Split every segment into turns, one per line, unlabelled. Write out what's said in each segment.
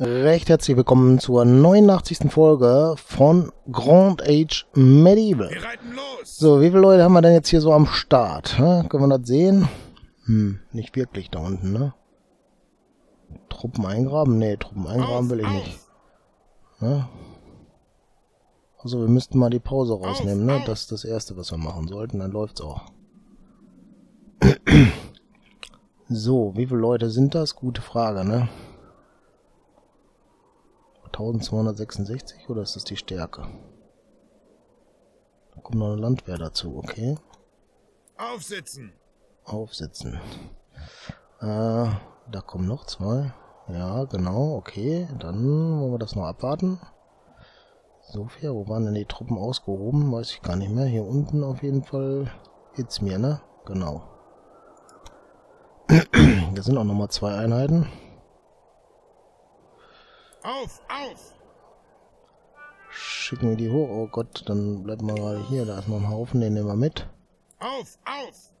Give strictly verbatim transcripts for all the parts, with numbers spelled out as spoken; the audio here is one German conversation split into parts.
Recht herzlich willkommen zur neunundachtzigsten Folge von Grand Age Medieval.
Wir reiten los.
So, wie viele Leute haben wir denn jetzt hier so am Start? Hä? Können wir das sehen? Hm, nicht wirklich da unten, ne? Truppen eingraben? Ne, Truppen eingraben will ich nicht. Ne? Also wir müssten mal die Pause rausnehmen, ne? Das ist das Erste, was wir machen sollten, dann läuft's auch. So, wie viele Leute sind das? Gute Frage, ne? eintausendzweihundertsechsundsechzig oder ist das die Stärke? Da kommt noch eine Landwehr dazu, okay.
Aufsitzen.
Aufsitzen. Äh, da kommen noch zwei. Ja, genau, okay. Dann wollen wir das noch abwarten. Sofia, wo waren denn die Truppen ausgehoben? Weiß ich gar nicht mehr. Hier unten auf jeden Fall Izmir, ne? Genau. Da sind auch nochmal zwei Einheiten.
Auf, auf!
Schicken wir die hoch. Oh Gott, dann bleiben wir gerade hier. Da ist noch ein Haufen, den nehmen wir mit.
Auf, auf!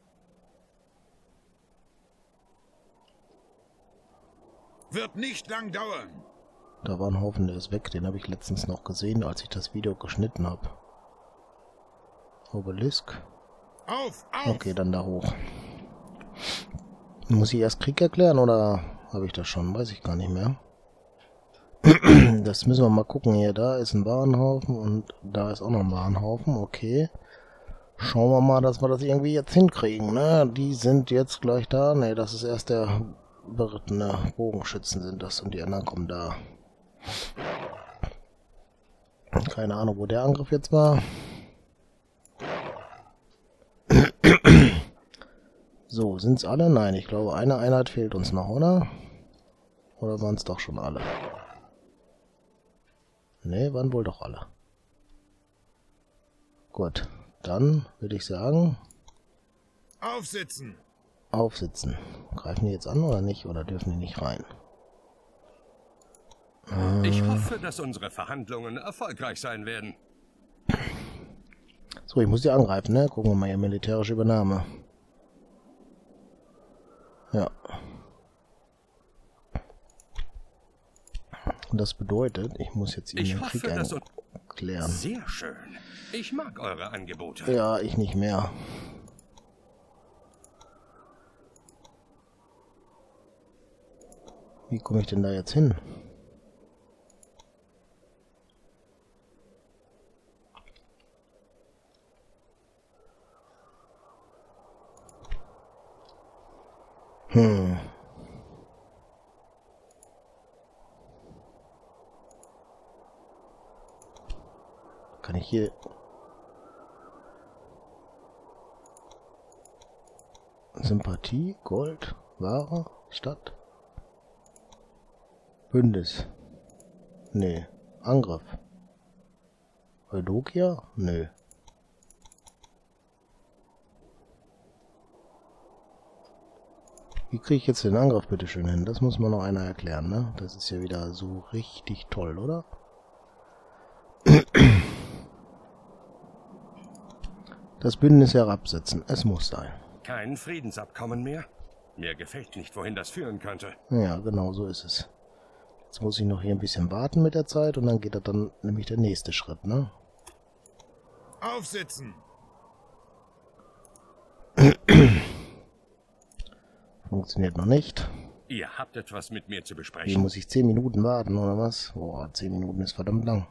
Wird nicht lang dauern.
Da war ein Haufen, der ist weg. Den habe ich letztens noch gesehen, als ich das Video geschnitten habe. Obelisk.
Auf, auf!
Okay, dann da hoch. Muss ich erst Krieg erklären oder habe ich das schon? Weiß ich gar nicht mehr. Das müssen wir mal gucken hier. Da ist ein Warenhaufen und da ist auch noch ein Warenhaufen. Okay. Schauen wir mal, dass wir das irgendwie jetzt hinkriegen, ne? Die sind jetzt gleich da. Ne, das ist erst der berittene Bogenschützen sind das und die anderen kommen da. Keine Ahnung, wo der Angriff jetzt war. So, sind's alle? Nein, ich glaube, eine Einheit fehlt uns noch, oder? Oder waren es doch schon alle? Ne, waren wohl doch alle. Gut, dann würde ich sagen...
Aufsitzen!
Aufsitzen. Greifen die jetzt an oder nicht? Oder dürfen die nicht rein? Äh,
ich hoffe, dass unsere Verhandlungen erfolgreich sein werden.
So, ich muss die angreifen, ne? Gucken wir mal hier, militärische Übernahme. Ja. Und das bedeutet, ich muss jetzt Ihnen den Krieg erklären.
Sehr schön. Ich mag eure Angebote.
Ja, ich nicht mehr. Wie komme ich denn da jetzt hin? Hm. Kann ich hier... Sympathie, Gold, Ware, Stadt? Bündnis. Nee. Angriff. Eudokia? Nö. Wie kriege ich jetzt den Angriff bitte schön hin? Das muss mir noch einer erklären, ne? Das ist ja wieder so richtig toll, oder? Das Bündnis herabsetzen. Es muss sein.
Kein Friedensabkommen mehr? Mir gefällt nicht, wohin das führen könnte.
Ja, genau so ist es. Jetzt muss ich noch hier ein bisschen warten mit der Zeit und dann geht das dann nämlich der nächste Schritt, ne?
Aufsitzen!
Funktioniert noch nicht.
Ihr habt etwas mit mir zu
Hier
besprechen.
muss ich zehn Minuten warten, oder was? Boah, zehn Minuten ist verdammt lang.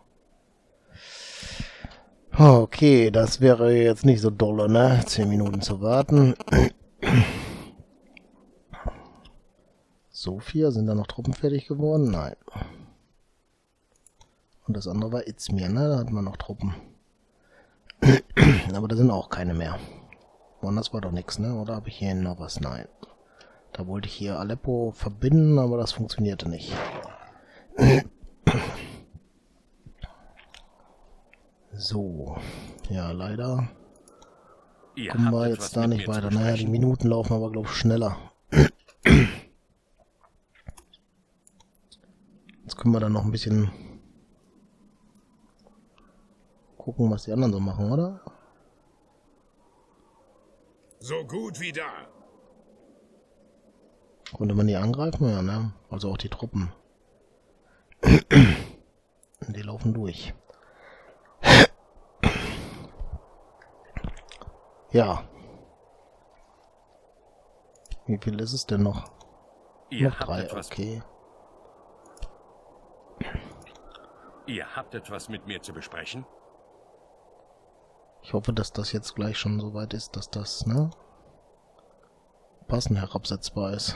Okay, das wäre jetzt nicht so dolle, ne? zehn Minuten zu warten. Sofia, sind da noch Truppen fertig geworden? Nein. Und das andere war Izmir, ne? Da hatten wir noch Truppen. Aber da sind auch keine mehr. Und das war doch nichts, ne? Oder habe ich hier noch was? Nein. Da wollte ich hier Aleppo verbinden, aber das funktionierte nicht. So. Ja, leider
Ihr
kommen
habt
wir
etwas
jetzt da
mit
nicht
mir zu
weiter. Naja, die
besprechen.
Minuten laufen aber, glaube ich, schneller. Jetzt können wir dann noch ein bisschen gucken, was die anderen so machen, oder?
So gut wie da.
Konnte man die angreifen? Ja, ne? Also auch die Truppen. Die laufen durch. Ja. Wie viel ist es denn noch?
Ihr
noch
habt
drei,
etwas,
okay.
Ihr habt etwas mit mir zu besprechen?
Ich hoffe, dass das jetzt gleich schon so weit ist, dass das, ne, passend herabsetzbar ist.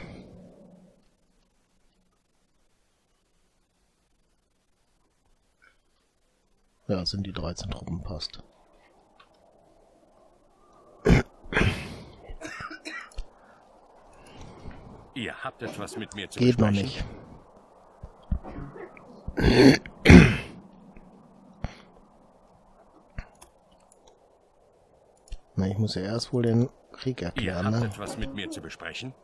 Ja, sind die dreizehn Truppen, passt.
Ihr habt etwas mit mir zu
Geht noch
besprechen?
nicht. Na, ich muss ja erst wohl den Krieg
Ihr
erklären,
habt
ne?
etwas mit mir zu besprechen?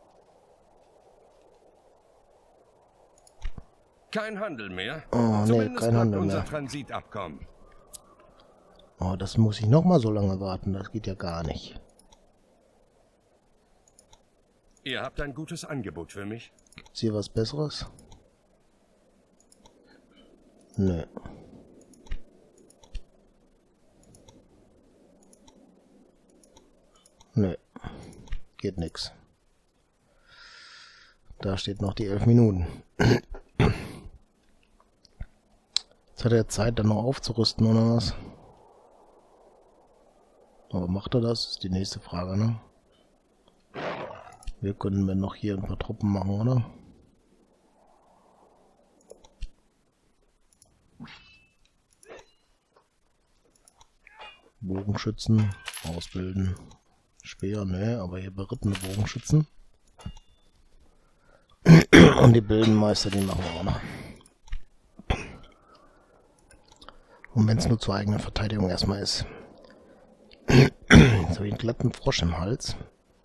Kein Handel mehr.
Oh, nee,
Zumindest
kein
bleibt
Handel
unser
mehr.
Transitabkommen.
Oh, das muss ich noch mal so lange warten. Das geht ja gar nicht.
Ihr habt ein gutes Angebot für mich?
Gibt's hier was Besseres? Nö. Nö. Geht nix. Da steht noch die elf Minuten. Jetzt hat er Zeit, dann noch aufzurüsten, oder was? Aber macht er das? Ist die nächste Frage, ne? Wir können wir noch hier ein paar Truppen machen, oder? Bogenschützen ausbilden. Speer, ne, aber hier berittene Bogenschützen. Und die Bildenmeister, die machen wir auch noch. Und wenn es nur zur eigenen Verteidigung erstmal ist. Jetzt habe ich einen glatten Frosch im Hals.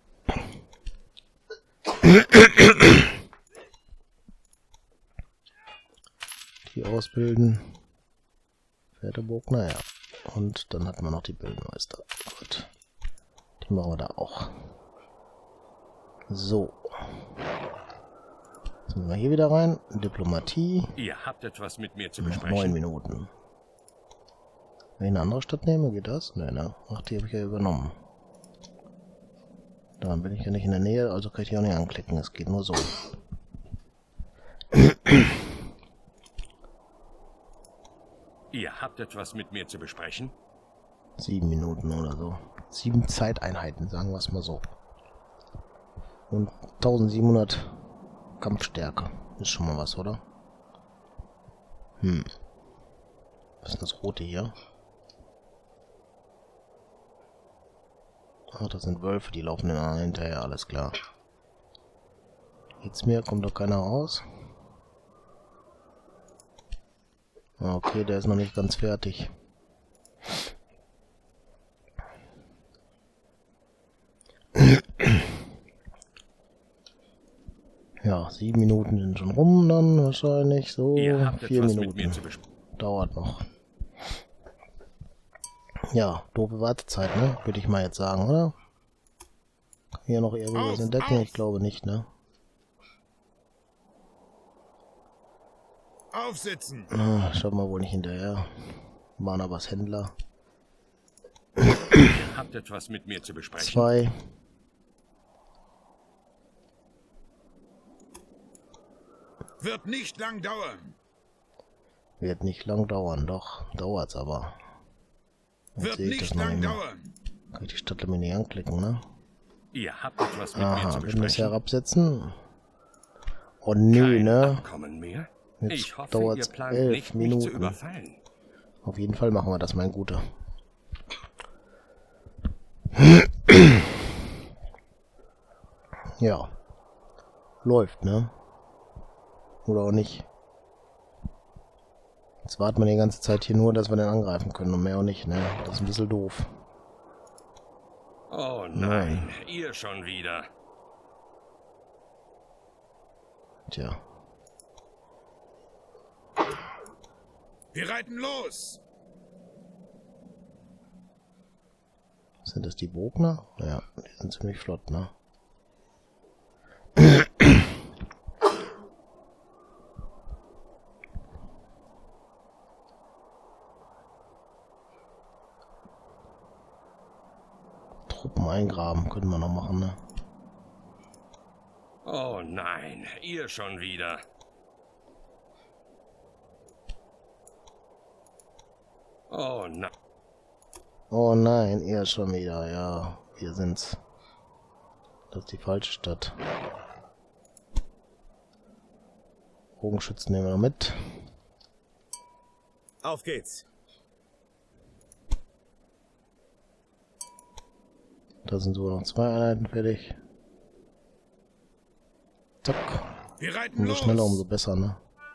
Die ausbilden. Pferdeburg, naja. Und dann hatten wir noch die Bildenmeister. Gut. Die machen wir da auch. So. Jetzt müssen wir hier wieder rein. Diplomatie.
Ihr habt etwas mit mir zu
Noch
besprechen?
neun Minuten. Wenn ich eine andere Stadt nehme, geht das? Nein, ne? Ach, die habe ich ja übernommen. Dann bin ich ja nicht in der Nähe, also kann ich die auch nicht anklicken. Es geht nur so.
Ihr habt etwas mit mir zu besprechen?
Sieben Minuten oder so. Sieben Zeiteinheiten, sagen wir es mal so. Und eintausendsiebenhundert Kampfstärke. Ist schon mal was, oder? Hm. Was ist das Rote hier? Ach, das sind Wölfe, die laufen den anderen hinterher, alles klar. Jetzt mir kommt doch keiner raus. Okay, der ist noch nicht ganz fertig. Ja, sieben Minuten sind schon rum dann wahrscheinlich. So, vier Minuten. Dauert noch. Ja, doofe Wartezeit, ne? Würde ich mal jetzt sagen, oder? Kann hier noch irgendwas entdecken? Ich glaube nicht, ne?
Aufsitzen!
Ah, schaut mal wohl nicht hinterher. Barnabas Händler.
Ihr habt etwas mit mir zu besprechen?
Zwei.
Wird nicht lang dauern.
Wird nicht lang dauern, doch. Dauert's aber. Jetzt
Wird
sehe ich
nicht
das noch
lang
nicht mehr.
dauern.
Kann ich die Stadt nicht anklicken, ne?
Ihr habt etwas mit mir
Aha,
zu
wenn wir das
besprechen?
herabsetzen. Oh nö,
Kein
ne?
Abkommen mehr?
Jetzt
Ich hoffe,
dauert's
ihr plant
elf
nicht, mich
Minuten.
zu überfallen.
Auf jeden Fall machen wir das, mein Guter. Ja. Läuft, ne? Oder auch nicht. Jetzt warten wir die ganze Zeit hier nur, dass wir den angreifen können und mehr auch nicht, ne? Das ist ein bisschen doof.
Oh nein, ihr schon wieder.
Tja.
Wir reiten los!
Sind das die Bogner? Ja, die sind ziemlich flott, ne? eingraben. Könnten wir noch machen, ne?
Oh nein, ihr schon wieder. Oh nein.
Oh nein, ihr schon wieder. Ja, wir sind's. Das ist die falsche Stadt. Bogenschützen nehmen wir noch mit.
Auf geht's.
Da sind sogar noch zwei Einheiten fertig. Zack.
Wir reiten
Umso
los.
schneller, umso besser, ne?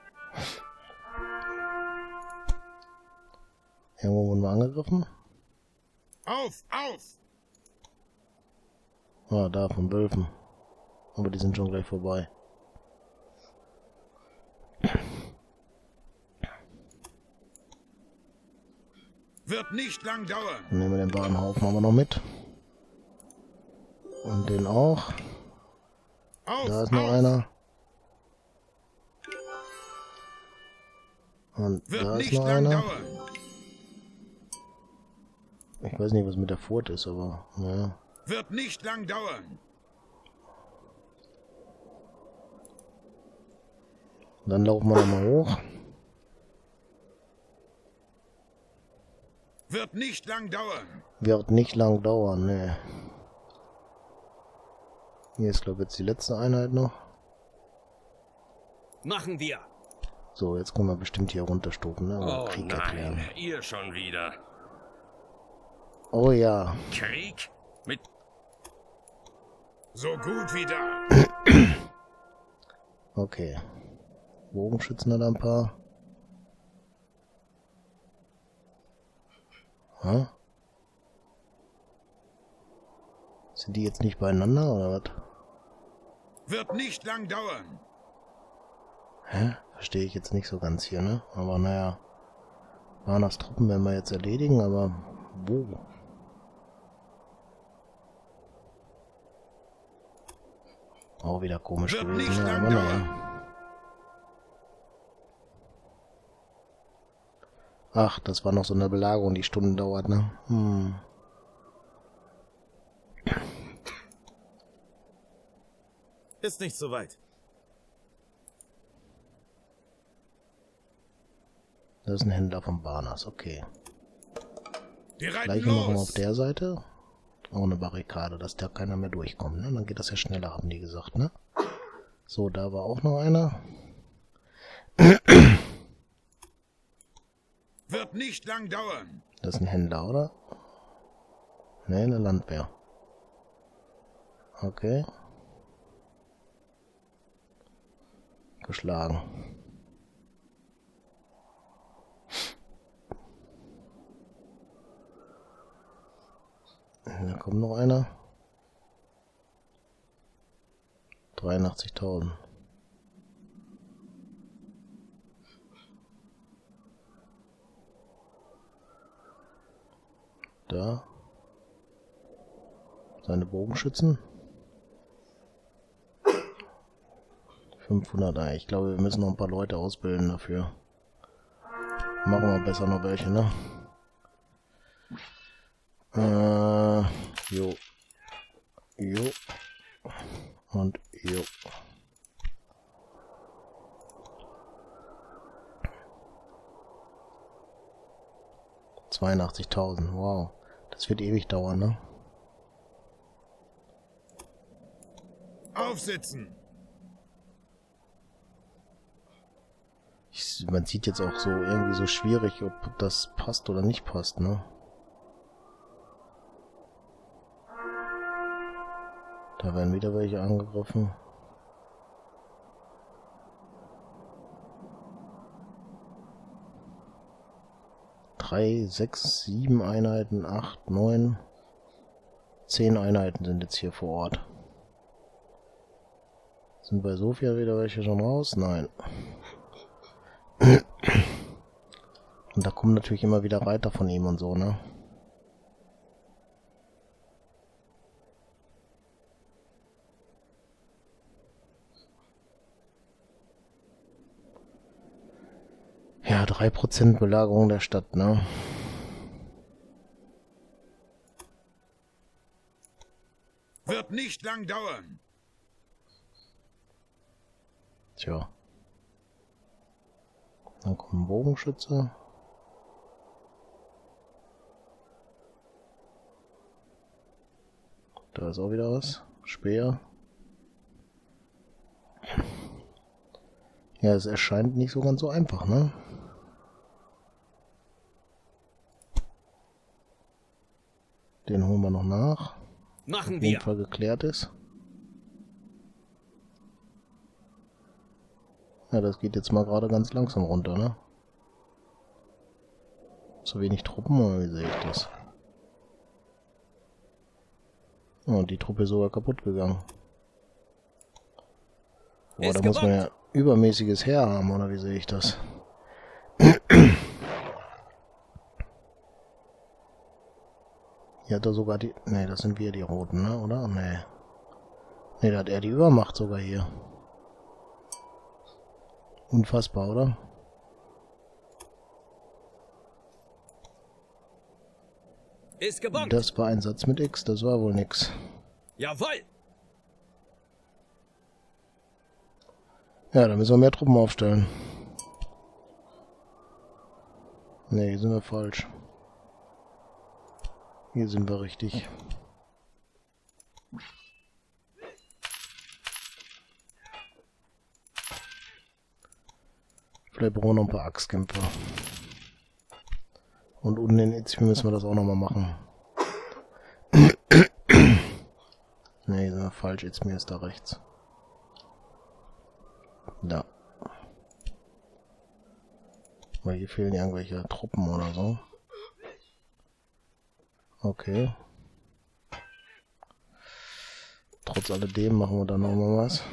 Irgendwo wurden wir angegriffen.
Auf, auf!
Ah, da, von Wölfen. Aber die sind schon gleich vorbei.
Wird nicht lang dauern.
Dann nehmen wir den Bahnhaufen aber noch mit. Und den auch.
Auf,
Da ist noch
auf.
einer. Und
Wird
da ist
nicht
noch
lang
einer.
dauern.
Ich weiß nicht, was mit der Furt ist, aber naja.
Wird nicht lang dauern.
Dann laufen wir nochmal hoch.
Wird nicht lang dauern.
Wird nicht lang dauern, ne. Hier ist, glaube ich, jetzt die letzte Einheit noch.
Machen wir.
So, jetzt können wir bestimmt hier runterstufen, ne? Oder
Oh
Krieg
nein,
erklären.
ihr schon wieder.
Oh ja.
Krieg? Mit...
So gut wie da.
Okay. Bogenschützen hat ein paar. Hm? Sind die jetzt nicht beieinander, oder was?
Wird nicht lang dauern.
Hä? Verstehe ich jetzt nicht so ganz hier, ne? Aber naja. Warners Truppen werden wir jetzt erledigen, aber wo? Auch wieder komisch
Wird
gewesen,
nicht
ne?
lang
Aber
dauern.
naja. Ach, das war noch so eine Belagerung, die Stunden dauert, ne? Hm.
Ist nicht so weit.
Das ist ein Händler von Barnas, okay.
Wir reiten
Gleiche machen wir auf
los.
der Seite. Auch eine Barrikade, dass da keiner mehr durchkommt, ne? Dann geht das ja schneller, haben die gesagt, ne? So, da war auch noch einer.
Wird nicht lang dauern.
Das ist ein Händler, oder? Ne, eine Landwehr. Okay. Geschlagen. Da kommt noch einer. dreiundachtzigtausend. Da. Seine Bogenschützen. fünfhundert. Ah, ich glaube, wir müssen noch ein paar Leute ausbilden dafür. Machen wir besser noch welche, ne? Äh, jo. Jo. Und jo. zweiundachtzigtausend. Wow. Das wird ewig dauern, ne?
Aufsitzen.
Ich, man sieht jetzt auch so irgendwie so schwierig, ob das passt oder nicht passt, ne? Da werden wieder welche angegriffen. Drei, sechs, sieben Einheiten, acht, neun, zehn Einheiten sind jetzt hier vor Ort. Sind bei Sofia wieder welche schon raus? Nein. Und da kommen natürlich immer wieder Reiter von ihm und so, ne? Ja, drei Prozent Belagerung der Stadt, ne?
nicht lang dauern.
Tja. Dann kommt ein Bogenschütze. Da ist auch wieder was. Speer. Ja, es erscheint nicht so ganz so einfach, ne? Den holen wir noch nach.
Machen
Auf jeden
wir.
Fall geklärt ist. Ja, das geht jetzt mal gerade ganz langsam runter, ne? Zu wenig Truppen, oder wie sehe ich das? Oh, die Truppe ist sogar kaputt gegangen. Boah,
Ist
da muss man ja
gebombt.
übermäßiges Heer haben, oder wie sehe ich das? Hier hat er sogar die... Ne, das sind wir die Roten, ne? Oder? Ne. Ne, da hat er die Übermacht sogar hier. Unfassbar, oder?
Ist gebombt.
Das war ein Satz mit X, das war wohl nix.
Jawohl.
Ja, da müssen wir mehr Truppen aufstellen. Ne, hier sind wir falsch. Hier sind wir richtig. Vielleicht brauchen wir noch ein paar Axtkämpfer. Und unten in Izmir müssen wir das auch nochmal machen. Ne, hier sind wir falsch. Izmir ist da rechts. Da. Weil hier fehlen irgendwelche Truppen oder so. Okay. Trotz alledem machen wir dann nochmal was.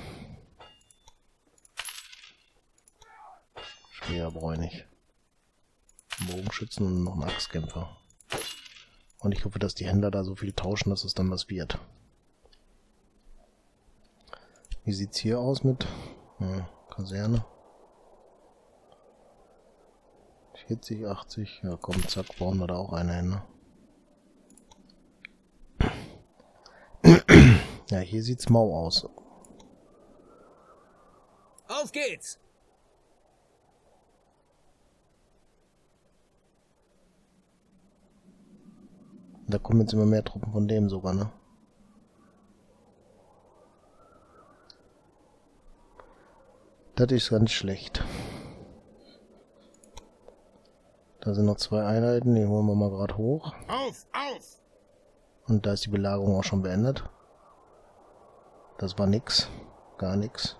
Speer brauche ich nicht. Bogenschützen und noch einen Axtkämpfer. Und ich hoffe, dass die Händler da so viel tauschen, dass es dann was wird. Wie sieht's hier aus mit ja, Kaserne? vierzig, achtzig. Ja komm, zack, bauen wir da auch eine hin, ne? Ja, hier sieht's mau aus.
Auf geht's.
Da kommen jetzt immer mehr Truppen von dem sogar, ne? Das ist ganz schlecht. Da sind noch zwei Einheiten, die holen wir mal gerade hoch.
Auf, auf!
Und da ist die Belagerung auch schon beendet. Das war nix. Gar nix.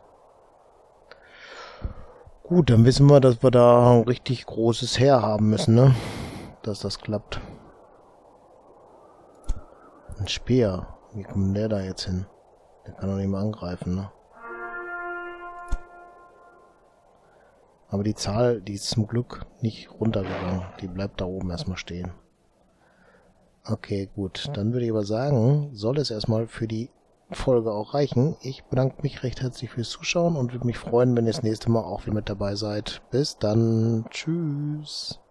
Gut, dann wissen wir, dass wir da ein richtig großes Heer haben müssen, ne? Dass das klappt. Ein Speer. Wie kommt der da jetzt hin? Der kann doch nicht mehr angreifen, ne? Aber die Zahl, die ist zum Glück nicht runtergegangen. Die bleibt da oben erstmal stehen. Okay, gut. Dann würde ich aber sagen, soll es erstmal für die Folge auch reichen. Ich bedanke mich recht herzlich fürs Zuschauen und würde mich freuen, wenn ihr das nächste Mal auch wieder mit dabei seid. Bis dann. Tschüss.